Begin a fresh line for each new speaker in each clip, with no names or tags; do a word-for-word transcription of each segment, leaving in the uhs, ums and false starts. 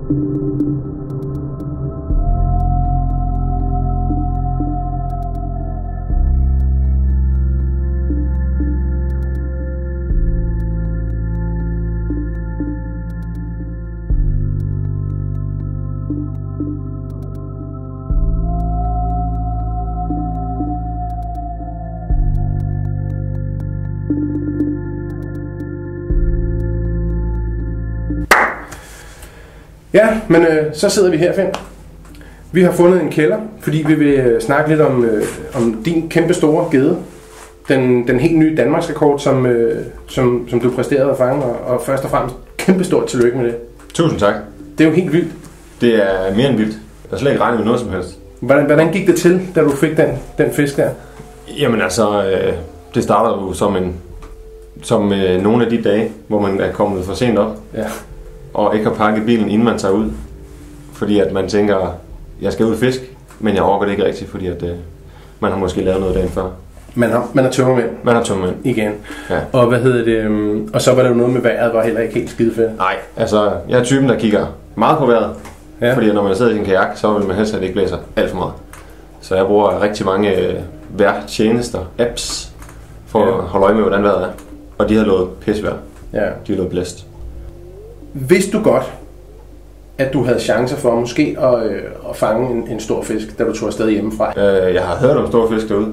Ja, men øh, så sidder vi her, Finn. Vi har fundet en kælder, fordi vi vil øh, snakke lidt om, øh, om din kæmpe store gede. Den, den helt nye Danmarksrekord, som, øh, som, som du præsterede at fange, og, og først og fremmest kæmpe stort tillykke med det.
Tusind tak.
Det er jo helt vildt.
Det er mere end vildt. Jeg har slet ikke regnet med noget som helst.
Hvordan, hvordan gik det til, da du fik den, den fisk der?
Jamen altså, øh, det starter jo som, en, som øh, nogle af de dage, hvor man er kommet for sent op.
Ja.
Og ikke har pakket bilen, inden man tager ud. Fordi at man tænker, jeg skal ud og fisk, men jeg overgår det ikke rigtigt, fordi at, øh, man har måske lavet noget dagen før.
Man har, man har tømmermænd.
Man har tømmermænd.
Igen.
Ja.
Og hvad hedder det? Um, og så var der jo noget med vejret, var heller ikke helt skide fedt.
Nej, altså jeg er typen, der kigger meget på vejret. Ja. Fordi når man sidder i sin kajak, så vil man helst, at det ikke blæser alt for meget. Så jeg bruger rigtig mange øh, vejrtjenester, apps, for ja. at holde øje med, hvordan vejret er. Og de har lovet pisvejr.
Ja.
De har lovet blæst.
Vidste du godt, at du havde chancer for måske at, øh, at fange en, en stor fisk, da du tog afsted hjemmefra?
Øh, jeg har hørt om store fisk derude.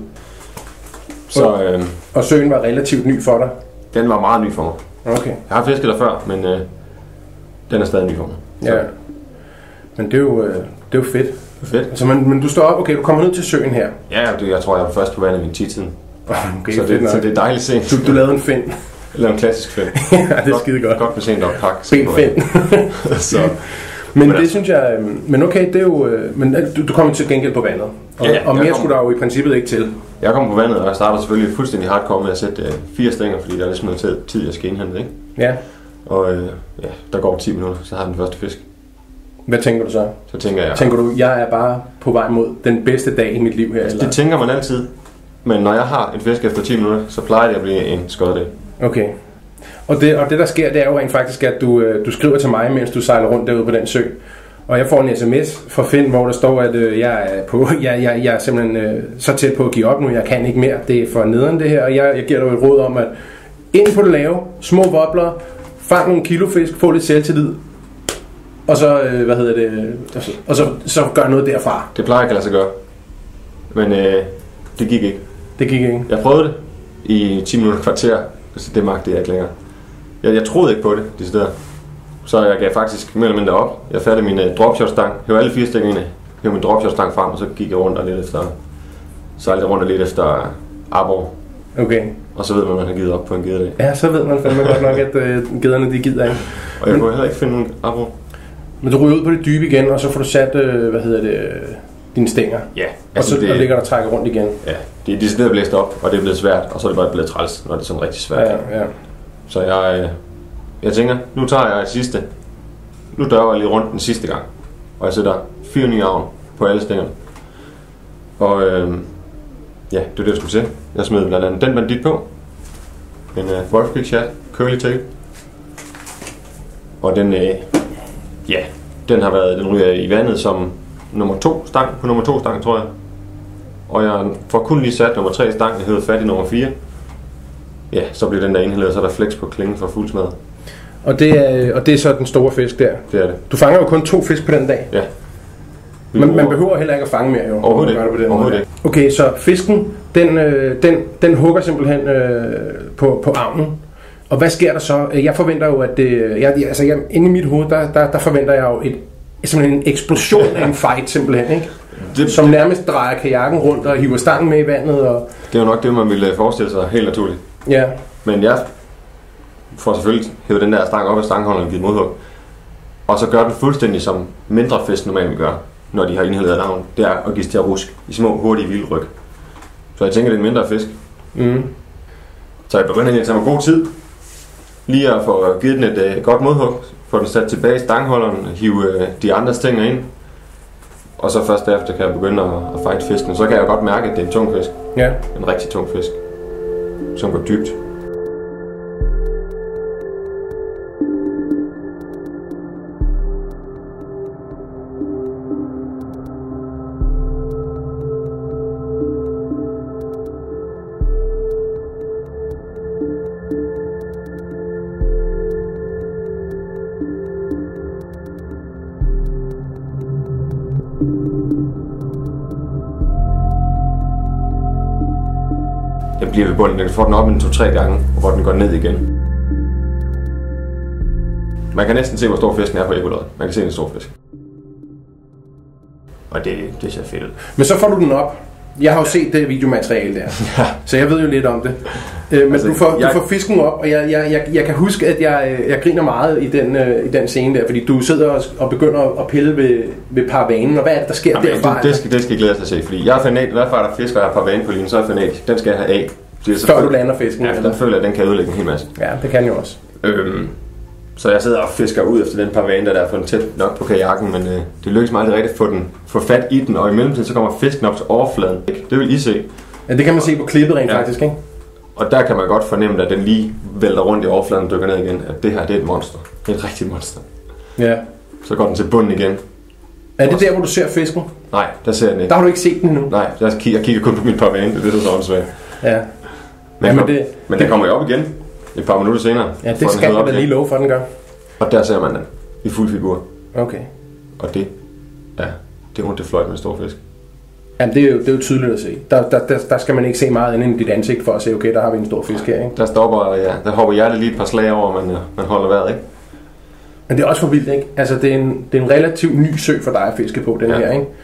Så, øh,
og søen var relativt ny for dig?
Den var meget ny for mig.
Okay.
Jeg har fisket der før, men øh, den er stadig ny for mig. Så.
Ja. Men det er jo, øh, det er jo fedt.
Det er fedt.
Altså, men, men du står op, okay, du kommer ned til søen her.
Ja, det, jeg tror, jeg var først på vandet i min ti-tiden.
Okay,
så, det, så det er dejligt sent.
Du, du lavede en find.
Eller en klassisk find.
Ja, det er skide godt.
Godt med sent op pakke.
Ben-find.
så.
Men, men det synes jeg, men okay, det er jo, men du, du kommer til gengæld på vandet. Og,
ja,
og mere
kom,
skulle der jo i princippet ikke til.
Jeg kommer på vandet, og jeg starter selvfølgelig fuldstændig hardcore med at sætte øh, fire stænger, fordi der er ligesom noget tid, jeg skal indhente, ikke?
Ja.
Og øh, ja, der går ti minutter, så har jeg den første fisk.
Hvad tænker du så?
Så tænker jeg...
Tænker du, jeg er bare på vej mod den bedste dag i mit liv her?
Altså,
eller?
Det tænker man altid. Men når jeg har en fisk efter ti minutter, så plejer det at blive en skoddag.
Okay. Og det, og det der sker, det er jo rent faktisk, at du, du skriver til mig, mens du sejler rundt derude på den sø. Og jeg får en sms fra Finn, hvor der står, at øh, jeg, er på, jeg, jeg, jeg er simpelthen øh, så tæt på at give op nu, jeg kan ikke mere. Det er for nederen det her, og jeg, jeg giver dig et råd om, at ind på det lave, små bobler, fang nogle kilofisk, få lidt selvtillid, og så, øh, hvad hedder det, og, så, og så, så gør noget derfra.
Det plejer ikke at lade sig gøre. Men øh, det gik ikke.
Det gik ikke?
Jeg prøvede det i ti minutter kvarter, så det magtede jeg ikke længere. Jeg, jeg troede ikke på det, de steder. Så jeg gav faktisk mere eller mindre op. Jeg fattede min uh, dropshot-stang, hævde alle fire stikkerne, hævde min dropshot-stang frem, og så gik jeg rundt og lidt efter, sejlede rundt og lidt efter arbor.
Okay.
Og så ved man, at man har givet op på en gededag.
Ja, så ved man fandme godt nok, at uh, gederne de gider ikke.
Og jeg men, kunne heller ikke finde nogen arbor.
Men du ryger ud på det dybe igen, og så får du sat, uh, hvad hedder det, dine stænger.
Ja.
Altså og så det, og ligger der og trækker rundt igen.
Ja, det er decideret blæst op, og det er blevet svært, og så er det bare blevet træls, når det er sådan rigtig svært.
Ja, ja.
Så jeg, jeg tænker, nu tager jeg det sidste. Nu dør jeg lige rundt den sidste gang, og jeg sætter fire nye avn på alle stængerne. Og øh, ja, det er det, jeg skulle se. Jeg smed blandt andet den bandit på. En uh, Wolf Creek Shad, curly tail. Og den, øh, ja, den har været, den ryger i vandet som nummer to stang, på nummer to stang, tror jeg. Og jeg får kun lige sat nummer tre stang, jeg havde fat i nummer fire. Ja, så bliver den der indhældet, og så er der flex på klingen for fuldsmadret.
Og det, er, og det er så den store fisk der?
Det er det.
Du fanger jo kun to fisk på den dag?
Ja.
Man, man behøver heller ikke at fange mere jo?
Overhovedet ikke. På den Overhovedet ikke.
Okay, så fisken, den, øh, den, den hugger simpelthen øh, på, på avnen. Og hvad sker der så? Jeg forventer jo, at det... Jeg, altså, jeg, inde i mit hoved, der, der, der forventer jeg jo et, simpelthen en eksplosion af en fight simpelthen, ikke? Det, som nærmest drejer kajakken rundt og hiver stangen med i vandet. Og...
Det er jo nok det, man ville forestille sig helt naturligt.
Ja.
Men jeg får selvfølgelig hævet den der stang op af stangholderen og givet modhug. Og så gør den fuldstændig som mindre fisk normalt vil gøre, når de har indhældet navn. Det er at give til at ruske i små, hurtige vildryg. Så jeg tænker, det er en mindre fisk.
Mm.
Så jeg begynder at tage mig god tid. Lige at få givet den et uh, godt modhug. Få den sat tilbage i stangholderen. Hive uh, de andre stænger ind. Og så først derefter kan jeg begynde at, at fight fisken. Så kan jeg godt mærke, at det er en tung fisk.
Ja.
En rigtig tung fisk. Som går dybt. Den bliver ved bunden. Den får den op en to-tre gange, hvor den går ned igen. Man kan næsten se, hvor stor fisken er på ekkoloddet. Man kan se, en stor fisk. Og det, det ser fedt ud.
Men så får du den op. Jeg har jo set det videomateriale der, ja. Så jeg ved jo lidt om det. Øh, men altså, du, får, jeg... du får fisken op, og jeg, jeg, jeg, jeg kan huske, at jeg, jeg griner meget i den, øh, i den scene der, fordi du sidder og, og begynder at pille ved, ved paravanen, og hvad er det, der sker
Jamen,
derfra?
Du, det, skal, det skal jeg glæde dig til at se, fordi jeg er fanatisk. Hvad for er der fisk, og jeg har paravanen på linjen, så er jeg fanatisk. Den skal jeg have af.
Før du lander fisken?
Ja, den føler, at den kan ødelægge en hel masse.
Ja, det kan jeg også.
Øhm, så jeg sidder og fisker ud efter den parvane, der er fundet tæt nok på kajakken, men øh, det lykkes mig aldrig rigtigt at få, den, få fat i den, og i mellemtiden så kommer fisken op til overfladen. Det vil I se.
Ja, det kan man se på klippet rent ja. faktisk, ikke?
Og der kan man godt fornemme, at den lige vælter rundt i overfladen og dykker ned igen. At det her, det er et monster. Det er et rigtigt monster.
Ja.
Så går den til bunden igen.
Er det der, hvor du ser fisken?
Nej, der ser jeg den ikke.
Der har du ikke set den endnu?
Nej, jeg kigger, jeg kigger kun på min parvane. Det er så sådan svært.
Ja.
Men, ja, men, det, men den kommer jo op igen et par minutter senere.
Ja, det skal jeg da lige love for, den gør.
Og der ser man den i fuld figur.
Okay.
Og det, ja, det er ondt, det fløjt med stor fisk.
Jamen, det er, jo, det er jo tydeligt at se. Der, der, der, der skal man ikke se meget ind i dit ansigt for at se, okay, der har vi en stor fisk her, ikke?
Der stopper, ja, der hopper hjertet lige et par slag over, men ja, man holder vejret, ikke?
Men det er også for vildt, ikke? Altså, det er en, det er en relativt ny sø for dig at fiske på, den ja. her, ikke?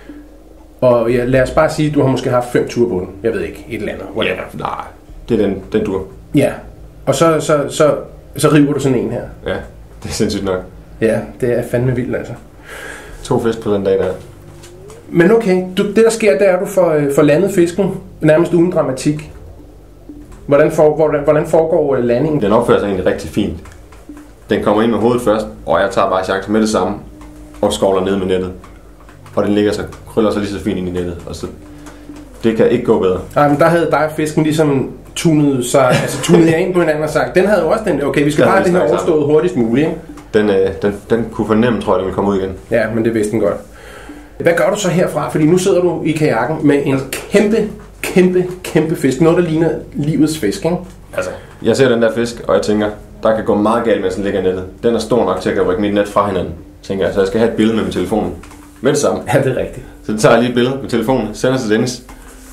Og ja, lad os bare sige, at du har måske haft fem ture på den. Jeg ved ikke, et eller andet.
Ja, nej, det er den, den dur.
Ja, og så, så, så, så river du sådan en her.
Ja, det er sindssygt nok.
Ja, det er fandme vildt, altså.
To fisk på den dag der.
Men okay, du, det der sker, der er, at du får, får landet fisken nærmest uden dramatik. Hvordan, for, hvordan, hvordan foregår landingen?
Den opfører sig egentlig rigtig fint. Den kommer ind med hovedet først, og jeg tager bare chancen med det samme og skovler ned med nettet. Og den ligger så, krøller sig lige så fint ind i nettet. Og så, det kan ikke gå bedre. Nej,
men der havde dig og fisken ligesom tunet sig, altså tunet jer ind på hinanden og sagt, den havde jo også den, okay, vi skal bare have det her overstået hurtigst muligt, ikke?
Den, øh, den, den kunne fornemme, tror jeg, den ville komme ud igen.
Ja, men det vidste den godt. Hvad gør du så herfra? Fordi nu sidder du i kajakken med en kæmpe, kæmpe, kæmpe fisk. Noget, der ligner livets fisk, ikke?
Altså, jeg ser den der fisk, og jeg tænker, der kan gå meget galt, mens den ligger i nettet. Den er stor nok til at rykke mit net fra hinanden, tænker jeg. Så jeg skal have et billede med min telefon. Med det samme.
Ja, det er rigtigt.
Så tager jeg lige et billede med telefonen, sender til Dennis.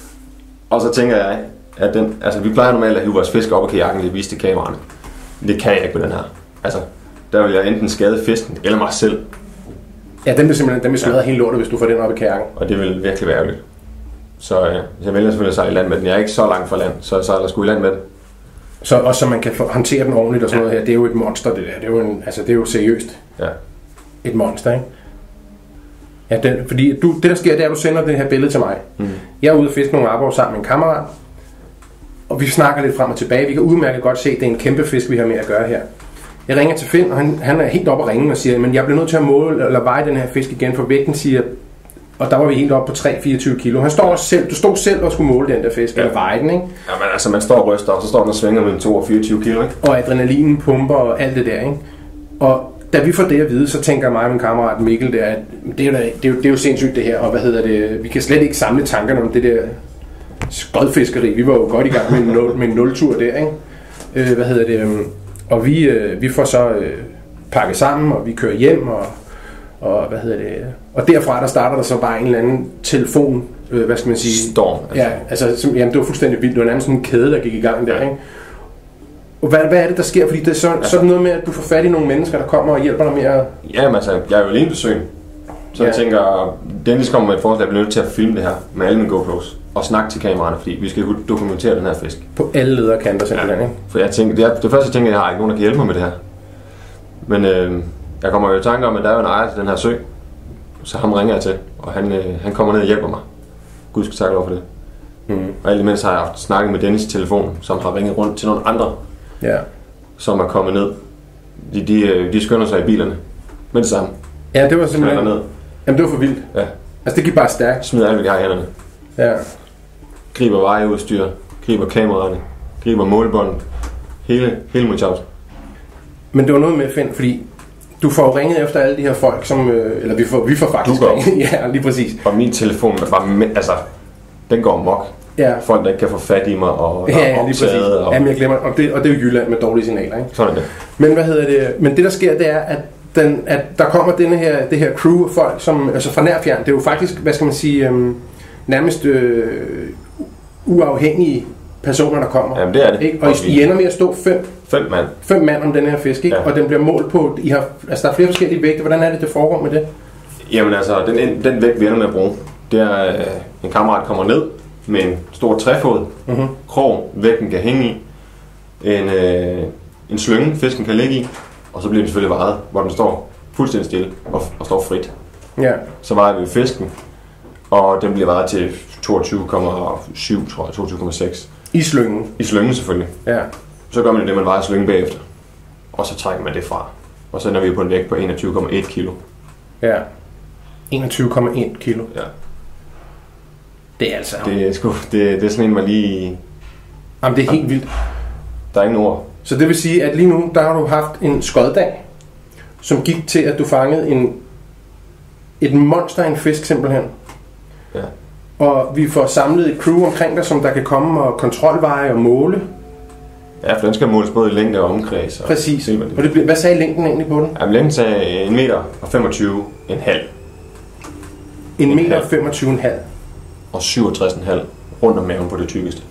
Og så tænker jeg, at den, altså vi plejer normalt at hive vores fisk op af kajakken, det viste kameraerne. Det kan jeg ikke med den her. Altså, der vil jeg enten skade fisken eller mig selv.
Ja, den vil simpelthen den vil smadre ja. helt lortet, hvis du får den op i kajakken.
Og det vil virkelig være ærgerligt. Så øh, jeg vælger selvfølgelig at sejle i land med den. Jeg er ikke så langt fra land, så jeg sejler sgu i land med den.
Så også så man kan håndtere den ordentligt og sådan ja. noget her. Det er jo et monster, det der. Det er jo, en, altså, det er jo seriøst.
Ja.
Et monster, ikke? Ja, den, fordi du, det der sker, det er, at du sender det her billede til mig. Mm. Jeg er ude og fiske nogle arbor sammen med en kammerat. Og vi snakker lidt frem og tilbage. Vi kan udmærket godt se, at det er en kæmpe fisk, vi har med at gøre her. Jeg ringer til Finn, og han, han er helt oppe at ringe og siger, men jeg bliver nødt til at måle eller veje den her fisk igen, for vægten siger, og der var vi helt oppe på tre til fireogtyve kilo. Han står selv, du stod selv og skulle måle den der fisk, ja. eller veje den, ikke?
Ja, men altså man står og ryster, og så står den og svinger mellem to og fireogtyve kilo, ikke?
Og adrenalinen pumper og alt det der, ikke? Og da vi får det at vide, så tænker mig og min kammerat Mikkel, der, at det er, jo, det, er jo, det er jo sindssygt det her, og hvad hedder det, vi kan slet ikke samle tankerne om det der skodfiskeri. Vi var jo godt i gang med en, nul, med en nultur der, ikke? Øh, hvad hedder det, og vi, øh, vi får så øh, pakket sammen, og vi kører hjem, og, og hvad hedder det, og derfra der starter der så bare en eller anden telefon, øh, hvad skal man sige?
Storm.
Altså. Ja, altså, som, jamen, det var fuldstændig vildt, det var nærmest sådan en kæde, der gik i gang der, ja. ikke? Og hvad, hvad er det, der sker? Fordi det er så, ja. sådan noget med, at du får fat i nogle mennesker, der kommer og hjælper dig med at...
Jamen altså, jeg er jo alene besøg. Så ja. jeg tænker, Dennis kommer med et forslag, at jeg bliver nødt til at filme det her med alle mine GoPros og snakke til kameraerne, fordi vi skal dokumentere den her fisk.
På alle lederkanter simpelthen, ja. ikke?
For jeg tænker, det, er, det første jeg tænker, jeg har ikke nogen, der kan hjælpe mig med det her. Men øh, jeg kommer jo i tanke om, at der er jo en ejer til den her sø, så ham ringer jeg til, og han, øh, han kommer ned og hjælper mig. Gud skal takke lov for det. Mm. Og alt imens har jeg haft snakket med Dennis i telefon, som har ringet rundt til nogle andre, ja. som er kommet ned. De, de, de skynder sig i bilerne med det samme.
Ja, det var simpelthen... Ned. Jamen, det var for vildt. Ja. Altså, det gik bare stærkt.
Smider alt, hvad de har i hænderne.
Ja.
Griber vejeudstyr, griber kameraerne, griber målebåndet. Hele, hele muligheden.
Men det var noget med, Finn, fordi du får ringet efter alle de her folk, som... Øh, eller vi får, vi får faktisk ringet. Ja, lige præcis.
Og min telefon var med, altså... Den går mok. Ja. Folk, der ikke kan få fat i mig og,
ja, ja, lige præcis. Og... Jamen, jeg glemmer, og det, og det er jo Jylland med dårlige signaler, ikke?
Sådan er det.
Men hvad hedder det? Men det, der sker, det er, at den, at der kommer denne her, det her crew af folk, som, altså fra nærfjern. Det er jo faktisk, hvad skal man sige, øhm, nærmest øh, uafhængige personer, der kommer.
Jamen det er det.
Ikke? Og I, I ender med at stå fem,
fem mand.
Fem mand om den her fisk, ikke? Ja. Og den bliver målt på, I har, altså der er flere forskellige vægte. Hvordan er det, det foregår med det?
Jamen altså, den, den vægt vi ender med at bruge, det er, øh, en kammerat kommer ned med en stor træfod, mm-hmm. krog, vægten kan hænge i, en, øh, en slynge, fisken kan ligge i, og så bliver den selvfølgelig vejet, hvor den står fuldstændig stille og, og står frit.
Ja.
Så vejer vi fisken, og den bliver vejet til toogtyve komma syv, tror jeg, toogtyve komma seks.
I slyngen?
I slyngen selvfølgelig.
Ja.
Så gør man det, man vejer slyngen bagefter, og så trækker man det fra. Og så ender vi på en vægt på enogtyve komma en kilo.
Ja. enogtyve komma en kilo.
Ja.
Det er altså...
Det er, sgu, det, det er sådan en, man lige...
Jamen, det er helt vildt.
Der er ingen ord.
Så det vil sige, at lige nu, der har du haft en skoddag, som gik til, at du fangede en, et monster af en fisk simpelthen.
Ja.
Og vi får samlet et crew omkring dig, som der kan komme og kontrolveje og måle.
Ja, for den skal måles både i længde og omkreds. Og
præcis.
Se, hvad,
og det bliver, hvad sagde længden egentlig på den?
Jamen, længden sagde en meter og femogtyve en halv.
En, en meter og femogtyve en halv.
Og syvogtres en halv rundt om maven på det tykkeste.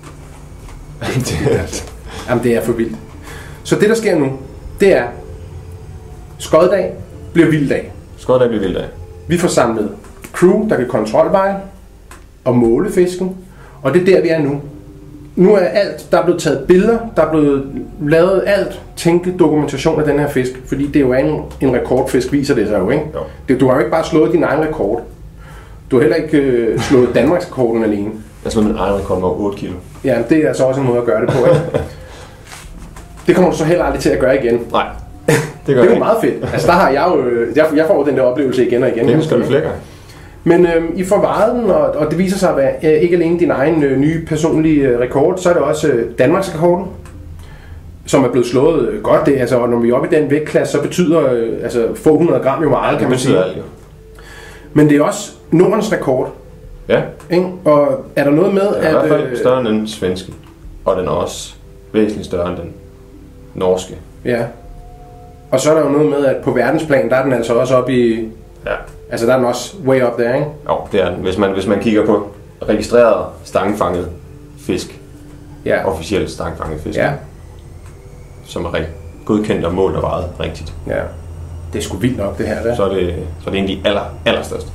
Jamen, det er for vildt. Så det, der sker nu, det er, skoddag bliver vilddag.
Skoddag bliver vilddag.
Vi får samlet crew, der kan kontrolveje og måle fisken. Og det er der, vi er nu. Nu er alt, der er blevet taget billeder, der er blevet lavet alt tænkelig dokumentation af den her fisk. Fordi det er jo en, en rekordfisk, viser det sig jo, ikke?
Jo.
Det, du har jo ikke bare slået din egen rekord. Du har heller ikke øh, slået Danmarks rekorden alene.
Jeg slår min egen rekord med otte kilo.
Ja, det er altså også en måde at gøre det på, ikke? Det kommer du så heller aldrig til at gøre igen.
Nej, det gør
det er jo ikke. Meget fedt. Altså der har jeg jo, jeg, jeg får den der oplevelse igen og igen.
Det skal du flere gange.
Men øh, I får vejet den, og, og det viser sig at være øh, ikke alene din egen øh, nye personlige øh, rekord, så er det også øh, Danmarks rekorden, som er blevet slået øh, godt. Det, altså, når vi er oppe i den vægtklasse, så betyder øh, altså, få hundrede gram jo meget,
ja,
kan man sige.
Alt, jo.
Men det er også Nordens rekord.
Ja.
Ikke? Og er der noget med,
at... Det er
at,
i hvert fald større end den svenske, og den er også væsentligt større end den norske.
Ja. Og så er der jo noget med, at på verdensplan, der er den altså også oppe i...
Ja.
Altså der er den også way up there, ikke?
Jo, det er den. Hvis man, hvis man kigger på registreret stangfanget fisk,
ja.
Officielt stangfanget fisk,
ja.
Som er godkendt og målt og vejet rigtigt.
Ja. Det er sgu vildt nok, det her. Der.
Så er det, så er det en af de aller, allerstørste.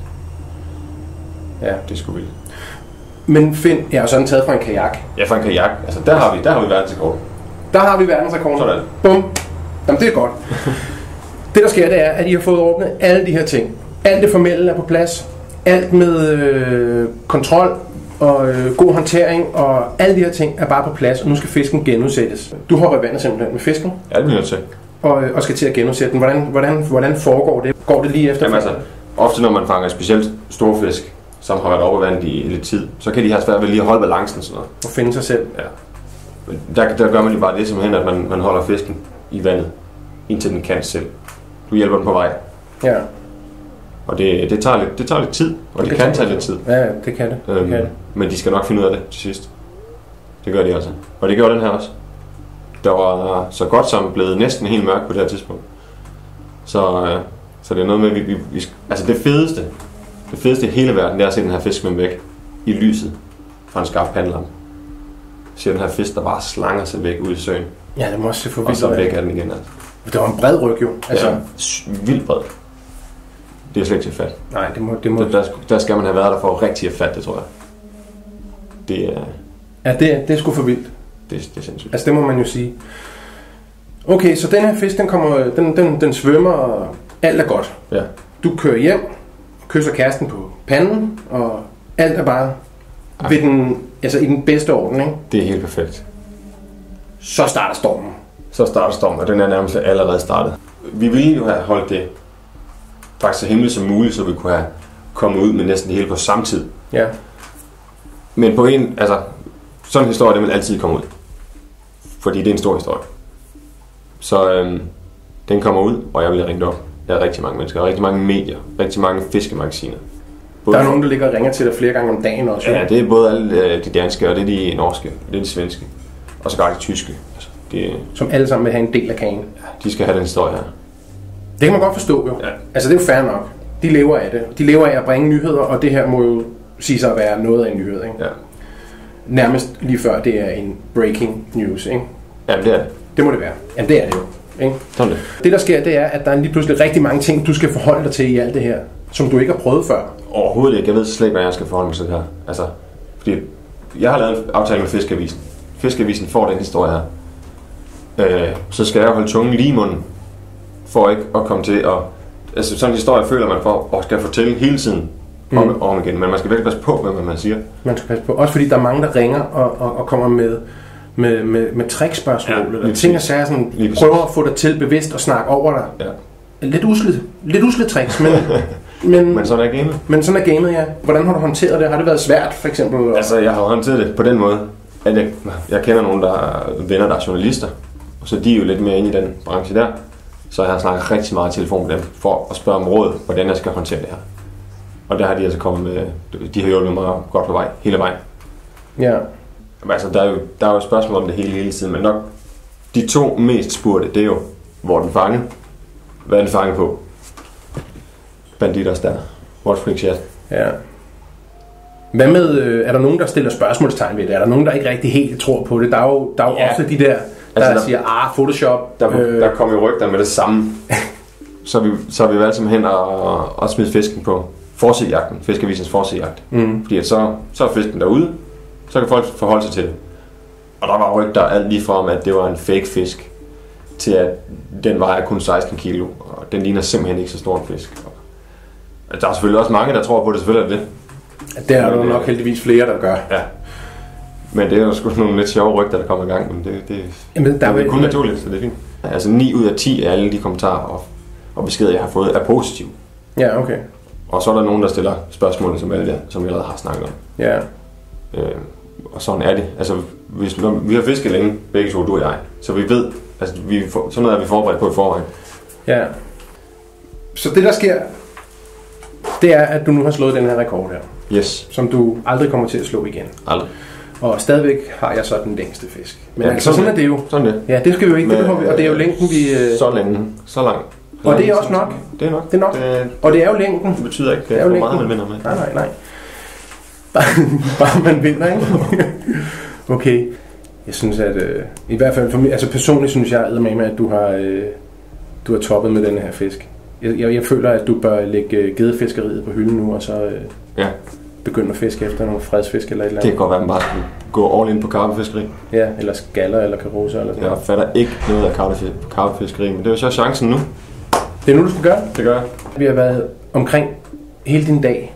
Ja.
Det er sgu vildt.
Men Finn, jeg har sådan taget fra en kajak.
Ja, fra en kajak. Altså, der har vi, der har vi verdensrekord.
Der har vi verdensrekord.
Sådan.
Bum. Jamen, det er godt. Det, der sker, det er, at I har fået ordnet alle de her ting. Alt det formelle er på plads. Alt med øh, kontrol og øh, god håndtering og alle de her ting er bare på plads, og nu skal fisken genudsættes. Du hopper i vandet simpelthen med fisken.
Ja, det bliver nødt til.
Og, og skal til at genudsætte den. Hvordan, hvordan, hvordan foregår det? Går det lige efter?
Jamen altså, ofte når man fanger specielt store fisk, som har været oppe i vandet i lidt tid, så kan de have svært ved lige at holde balancen sådan noget.
Og finde sig selv.
Ja. Der, der gør man lige bare det simpelthen, at man, man holder fisken i vandet, indtil den kan selv. Du hjælper den på vej.
Ja.
Og det, det, tager, lidt, det tager lidt tid, og det, det kan tage lidt tid.
Ja, det kan det.
Øhm,
det kan det.
Men de skal nok finde ud af det til sidst. Det gør de altså. Og det gjorde den her også. Der var så godt som blevet næsten helt mørkt på det her tidspunkt. Så, øh, så det er noget med, at vi, vi, vi... Altså det fedeste, det fedeste i hele verden, det er at se den her fisk med væk i lyset fra en skarp pandelampe. Se den her fisk, der bare slanger sig væk ud i søen.
Ja, det må også se for
vildt. Og så væk af den igen. Altså.
Det var en bred ryg jo.
Altså, ja, vildt bred. Det er slet ikke til fat.
Nej, det må... Det må...
Der, der skal man have været der for rigtig at fatte det, tror jeg. Det er...
Ja, det, det er sgu for vildt.
Det, det er sindssygt.
Altså, det må man jo sige. Okay, så den her fisk, den kommer... Den, den, den svømmer, og alt er godt.
Ja.
Du kører hjem, kysser kæresten på panden, og alt er bare ja. ved den, altså i den bedste orden, ikke?
Det er helt perfekt.
Så starter stormen.
Så starter stormen, og den er nærmest allerede startet. Vi ville jo have holdt det faktisk så hemmeligt som muligt, så vi kunne have kommet ud med næsten det hele på samme tid.
Ja.
Men på en, altså, sådan en historie, det vil altid komme ud. Fordi det er en stor historie. Så øhm, den kommer ud, og jeg bliver ringet op. Der er rigtig mange mennesker, rigtig mange medier, rigtig mange fiskemagasiner.
Både der er nogen, der ligger og ringer til dig flere gange om dagen også.
Ja, det er både alle de danske, og det er de norske, det er de svenske, og så de tyske. Altså, de,
som alle sammen vil have en del af kagen.
Ja, de skal have den historie her.
Det kan man godt forstå jo.
Ja.
Altså det er jo fair nok. De lever af det. De lever af at bringe nyheder, og det her må jo sige sig at være noget af en nyhed, ikke?
Ja.
Nærmest lige før det er en breaking news, ikke?
Ja, det er det.
Det må det være. Jamen det er det jo, ikke?
Sådan det.
Det der sker, det er, at der er lige pludselig rigtig mange ting, du skal forholde dig til i alt det her, som du ikke har prøvet før.
Overhovedet ikke. Jeg ved slet ikke, hvad jeg skal forholde mig til det her. Altså, fordi jeg har lavet en aftale med Fiskeavisen. Fiskeavisen får den historie her. Øh, så skal jeg holde tungen lige i munden, for ikke at komme til at... Altså sådan en historie føler man for, og skal fortælle hele tiden om, mm. om igen. Men man skal virkelig passe på, hvad man siger. Man
skal passe på. Også fordi der er mange, der ringer og, og, og kommer med, med, med, med trickspørgsmål. Ja, eller ting og sager, sådan, prøver at få dig til bevidst og snakke over dig. Ja. Lidt uslet, lidt uslet tricks, men... Men,
men sådan er gamet.
Men sådan er gamet, ja. Hvordan har du håndteret det? Har det været svært, for eksempel?
Altså, jeg har håndteret det på den måde, at jeg, jeg kender nogen, der er venner, der er journalister. Og så de er jo lidt mere inde i den branche der. Så jeg har snakket rigtig meget i telefon med dem, for at spørge om råd, hvordan jeg skal håndtere det her. Og der har de altså kommet med, de har hjulpet mig godt på vej, hele vejen.
Ja.
Altså, der er jo, der er jo spørgsmål om det hele, hele tiden, men nok de to mest spurgte, det er jo, hvor er den fanget? Hvad er den fanget på? Banditos der. What's freak shit?
Ja. Hvad med, øh, er der nogen, der stiller spørgsmålstegn ved det? Er der nogen, der ikke rigtig helt tror på det? Der er jo, der er jo ja. ofte de der, der, altså, der siger, ah, Photoshop.
Der, øh... der kommer jo rygter med det samme. så, vi, så har vi valgt simpelthen at, at smide fisken på forsidejagten, Fiskeavisens forsidejagt. Mm. Fordi at så, så er fisken derude, så kan folk forholde sig til det. Og der var rygter alt lige fra om, at det var en fake fisk, til at den vejer kun seksten kilo, og den ligner simpelthen ikke så stor en fisk. Der er selvfølgelig også mange, der tror på det, selvfølgelig er det.
Det er der nok heldigvis flere, der gør.
Ja. Men det er jo sgu nogle lidt sjove rygter, der kommer i gang, men det, det, Jamen, der det er kun naturligt, så det er fint. Altså ni ud af ti af alle de kommentarer og, og beskeder, jeg har fået, er positive.
Ja, okay.
Og så er der nogen, der stiller spørgsmål, som alle der, som vi allerede har snakket om.
Ja.
Øh, og sådan er det. Altså, hvis, når vi har fisket længe, begge to, du og jeg, så vi ved, altså, vi, sådan noget er vi forberedt på i forvejen.
Ja. Så det, der sker, det er, at du nu har slået den her rekord her.
Yes.
Som du aldrig kommer til at slå igen.
Aldrig.
Og stadigvæk har jeg så den længste fisk. Men ja, altså, sådan er det jo.
Sådan det.
Ja, det skal vi jo ikke. Men, det vi, og det er jo længden, vi... Øh...
Så længe. Så langt.
Og det er også nok.
Det er nok.
Det er nok. Det, og det er jo længden.
Det betyder ikke, det er hvor meget man vinder med.
Nej, nej, nej. Bare, bare man vinder, ikke? Okay. Jeg synes, at... Øh, I hvert fald for mig... Altså personligt synes jeg, med, at du har, øh, du har toppet med den her fisk. Jeg, jeg, jeg føler, at du bør lægge øh, gedefiskeriet på hylden nu, og så... Øh,
ja.
Begynde at fiske efter nogle fredsfisk eller et eller andet.
Det kan godt være, at man bare skal gå all in på karpefiskeri.
Ja, eller skaller eller karoser eller sådan
noget. Jeg fatter ikke noget af karpefiskeri, men det er jo så chancen nu.
Det er nu, du skal gøre?
Det gør jeg.
Vi har været omkring hele din dag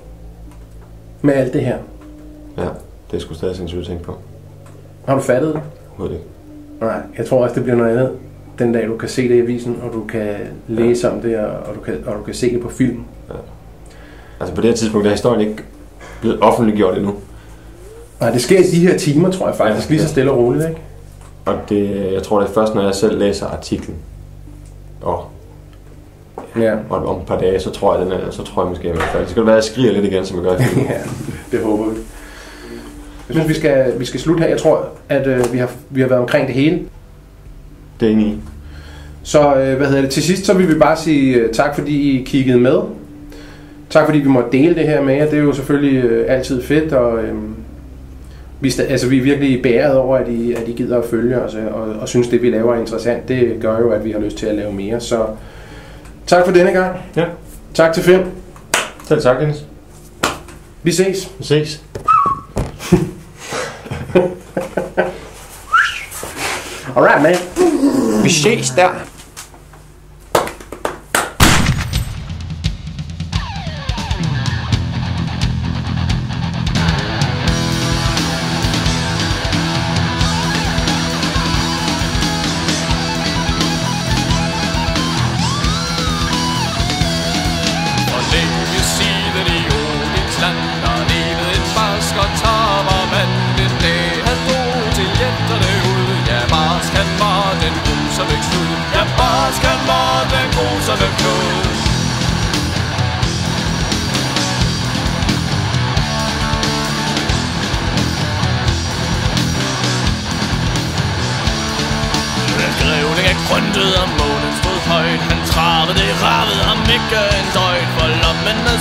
med alt det her.
Ja, det er sgu stadig sindssygt at tænke på.
Har du fattet det?
Overhovedet ikke.
Nej, jeg tror også, det bliver noget andet. Den dag, du kan se det i avisen, og du kan læse ja. om det, og du kan, og du kan se det på film. Ja.
Altså på det her tidspunkt, der er historien ikke blevet offentliggjort endnu.
Nej, det sker i de her timer, tror jeg faktisk, ja, lige så stille og roligt, ikke?
Og det, jeg tror, det er først, når jeg selv læser artiklen, og,
ja.
og om et par dage, så tror jeg, den er, så tror jeg måske, at jeg er færdig. Det skal være, at jeg skriger lidt igen, som jeg gør i filmen.
Ja, det håber vi. Jeg synes, vi skal, vi skal slutte her. Jeg tror, at øh, vi, har, vi har været omkring det hele.
Det er enig i.
Så øh, hvad hedder det? Til sidst, så vil vi bare sige øh, tak, fordi I kiggede med. Tak fordi vi måtte dele det her med jer. Det er jo selvfølgelig øh, altid fedt, og øh, vi, altså, vi er virkelig beæret over, at I, at I gider at følge os, og, og synes, det vi laver er interessant. Det gør jo, at vi har lyst til at lave mere. Så tak for denne gang.
Ja.
Tak til Finn.
Selv tak, Dennis.
Vi ses.
Vi ses.
Alright, man.
Vi ses der.
Grøntet om månen stod højt, han travet, det ravede ham ikke en døjt, for lommen